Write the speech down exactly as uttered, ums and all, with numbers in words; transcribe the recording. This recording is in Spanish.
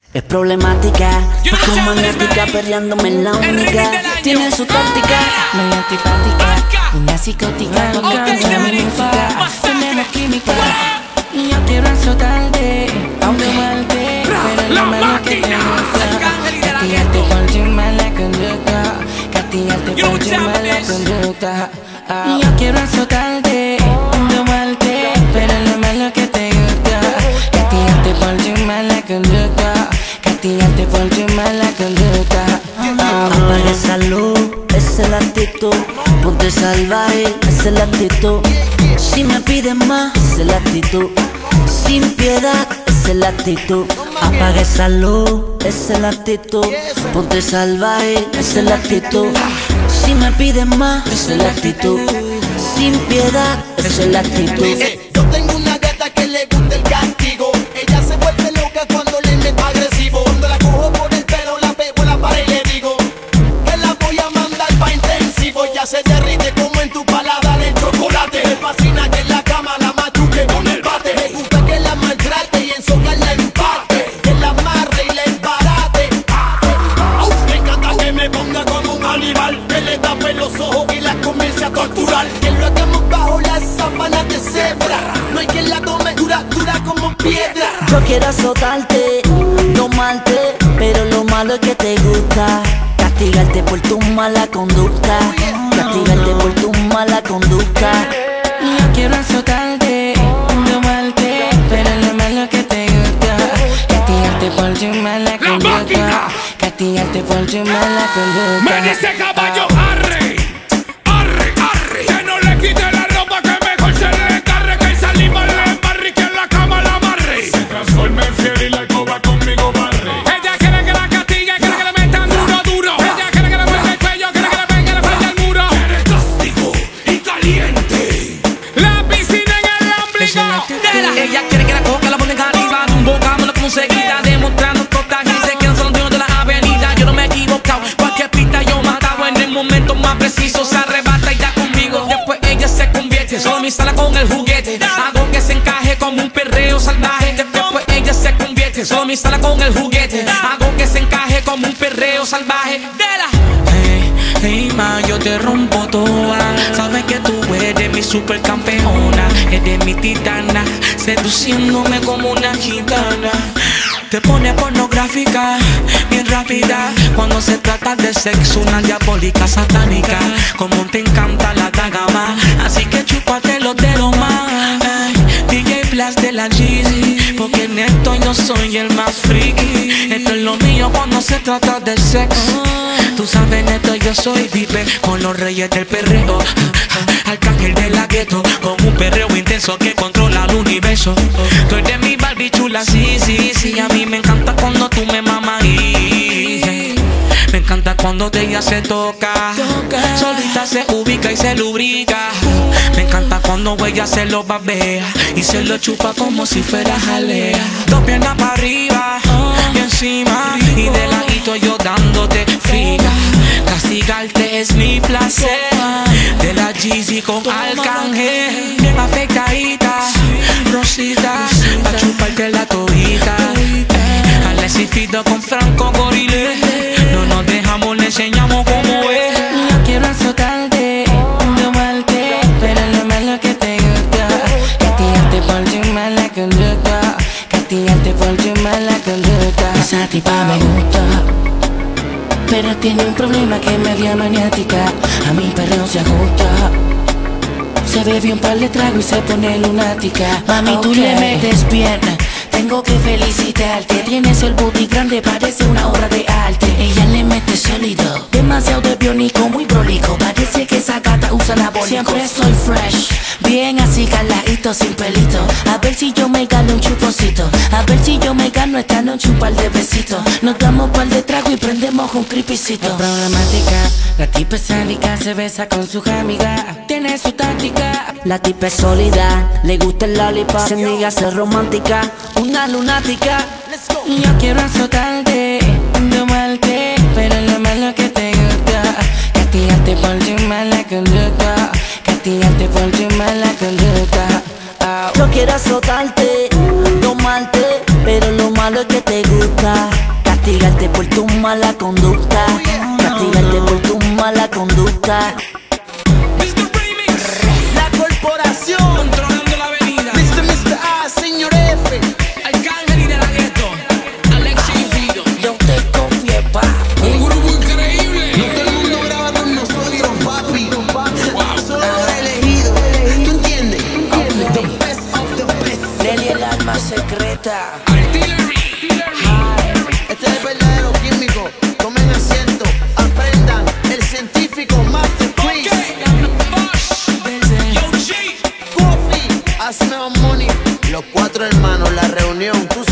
Es problemática, poco magnética, perreándome en la única. Tiene su táctica, muy antipática, una psicótica, con cancha mi música. Tenemos química y yo quiero azotarte, aunque malte, pero no me lo que te gusta. Castigarte por tu mala conducta, castigarte por tu mala conducta. Y yo quiero azotarte, aunque malte, pero no me lo que te gusta. Castigarte por tu mala conducta, castigarte por tu mala conducta. Apaga esa luz, esa es la actitud. Ponte salvaje, esa es la actitud. Si me pides más, esa es la actitud. Sin piedad, esa es la actitud. Apaga esa luz, esa es la actitud. Ponte salvaje, esa es la actitud. Si me pides más, esa es la actitud. Sin piedad, esa es la actitud. Yo tengo una gata que le gusta el castigo. Ella se vuelve loca cuando le meto agresivo. Cuando la cojo por el pelo, la pego en la pared y le digo que la voy a mandar pa' intensivo. Ya se derrite como en tu paladar el chocolate. Me fascina que en la cama la machuque con el bate. Me gusta que la maltrate y en socar la empate, que la amarre y la embarate. Uf, me encanta que me ponga como un animal, que le tape los ojos y la comience a torturar. Que lo hagamos bajo las sábanas de cebra. No hay quien la tome dura, dura como piedra. Yo quiero azotarte, domarte, pero lo malo es que te gusta. Castigarte por tu mala conducta, castigarte por tu mala conducta. Y yo quiero azotarte, domarte, pero lo malo que te gusta. Castigarte por tu mala conducta, castigarte por tu mala conducta. Me dice caballo, arre, arre, arre, que no le quite la ropa, que mejor se le encarre, que salimos le embarre y que en la cama la amarre. Se transforma en fiel y la alcoba conmigo barre. Ella quiere que la castigue, quiere que le metan duro, duro. Ella quiere que le muerda el cuello, quiere que le pegue la frente al muro. Quiere castigo y caliente. La piscina en el ombligo de la... Ella quiere que la coca, la ponen arriba de un bocámelo como seguida, demostrando toda esta gente que no son dueños de la avenida. Yo no me he equivocado, cualquier pista yo matado. En el momento más preciso se arrebata y ya conmigo. Después ella se convierte, solo me instala con el juguete. Hago que se encaje como un perreo salvaje. Después ella se convierte, solo me instala con el juguete. Hago que se encaje como un perreo salvaje. De la... Hey, hey, ma, yo te rompo toda. Sabes que tú eres mi supercampeona, eres mi titana, seduciéndome como una gitana. Te pone pornográfica, bien rápida. Cuando se trata de sexo, una diabólica satánica. Como te encanta la dagama, así que chúpate los dedos más. Ay, D J Blast de la Jeezy, porque en esto yo soy el más friki. Esto es lo mío cuando se trata de sexo. Tú sabes, neto, yo soy dipe con los reyes del perreo. Arcángel de la gueto, con un perreo intenso que controla el universo. Tú eres mi Barbie chula, sí, sí, sí. A mí me encanta cuando tú me mamas y me encanta cuando ella se toca, solita se ubica y se lubrica. Me encanta cuando ella se lo babea y se lo chupa como si fuera jalea. Dos piernas para arriba y encima, y de ladito yo dándote friga. Castigarte es mi placer. De la Jeezy con Arcángel, bien afectadita, rosita, pa' chuparte la todita. Alex Fido con Franco Gorile, no nos dejamos, le enseñamos cómo es. Yo quiero azotarte, domarte, pero lo malo que te gusta. Castigarte por tu mala conducta, castigarte por tu mala conducta. Esa tipa me gusta, pero tiene un problema que es media maniática. A mi perreo se ajusta, se bebe un par de tragos y se pone lunática. Mami, okay, tú le metes bien, tengo que felicitarte. Tienes el booty grande, parece una obra de arte. Ella le mete sólido, demasiado de biónico, muy prolijo. Parece que esa gata usa anabólicos. Siempre estoy fresh, bien así caladito, sin pelito. A ver si yo me gano un chuponcito, a ver si yo me gano esta noche un par de besitos. Nos damos par de trago y prendemos un creepycito. Es problemática, la tipa es sádica, se besa con sus amigas, tiene su táctica. La tipa es sólida, le gusta el lollipop, se niega a ser romántica, una lunática. Y yo quiero azotarte, domarte, pero lo malo que te gusta. Castigarte por tu mala conducta, castigarte por tu mala conducta. Yo quiero azotarte, domarte, pero lo malo malo que te gusta, castigarte por tu mala conducta, castigarte por tu mala conducta. mister Remix, La corporación, controlando la avenida. mister mister A, señor F. Arcángel y de la gueto, Alexis y Fido. Yo te confié, papi. Un grupo increíble. No todo el mundo graba con nosotros, papi. Solo los elegidos, ¿tú entiendes? The best of the best. Nelly, el alma secreta. Artillery. Este es el verdadero químico. Tomen asiento, aprendan. El científico Master Chris. Yo G. Coffee, hazme money. Los cuatro hermanos, la reunión, tú